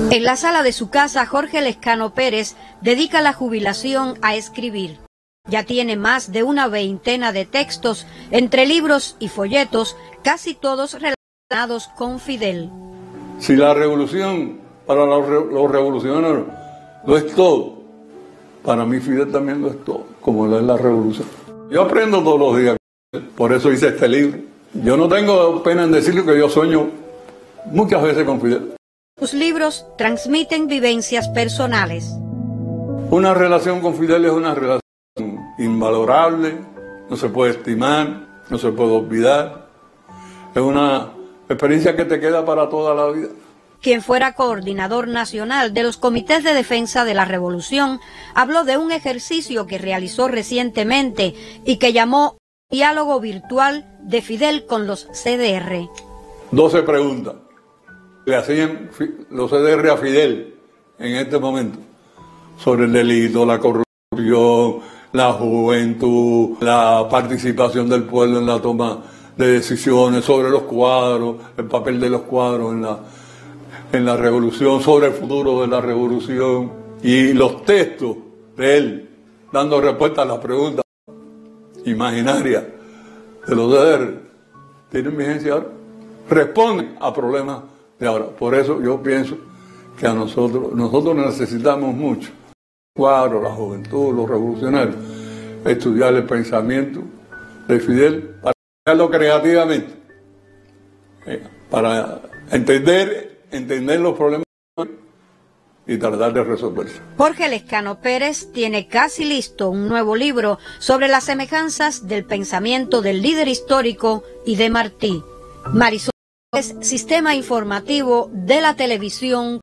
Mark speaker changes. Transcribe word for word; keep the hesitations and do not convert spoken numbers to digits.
Speaker 1: En la sala de su casa, Jorge Lescano Pérez dedica la jubilación a escribir. Ya tiene más de una veintena de textos, entre libros y folletos, casi todos relacionados con Fidel.
Speaker 2: Si la revolución para los, los revolucionarios lo es todo, para mí Fidel también lo es todo, como lo es la revolución. Yo aprendo todos los días, por eso hice este libro. Yo no tengo pena en decirle que yo sueño muchas veces con Fidel.
Speaker 1: Sus libros transmiten vivencias personales.
Speaker 2: Una relación con Fidel es una relación invalorable, no se puede estimar, no se puede olvidar. Es una experiencia que te queda para toda la vida.
Speaker 1: Quien fuera coordinador nacional de los comités de defensa de la revolución, habló de un ejercicio que realizó recientemente y que llamó Diálogo Virtual de Fidel con los C D R.
Speaker 2: doce preguntas le hacían los C D R a Fidel en este momento sobre el delito, la corrupción, la juventud, la participación del pueblo en la toma de decisiones, sobre los cuadros, el papel de los cuadros en la, en la revolución, sobre el futuro de la revolución, y los textos de él dando respuesta a las preguntas imaginarias de los C D R tienen vigencia ahora, responden a problemas de ahora. Por eso yo pienso que a nosotros, nosotros necesitamos mucho, cuadro, la juventud, los revolucionarios, estudiar el pensamiento de Fidel para hacerlo creativamente, eh, para entender, entender los problemas y tratar de resolverlos.
Speaker 1: Jorge Lescano Pérez tiene casi listo un nuevo libro sobre las semejanzas del pensamiento del líder histórico y de Martí. Marisol, Sistema Informativo de la Televisión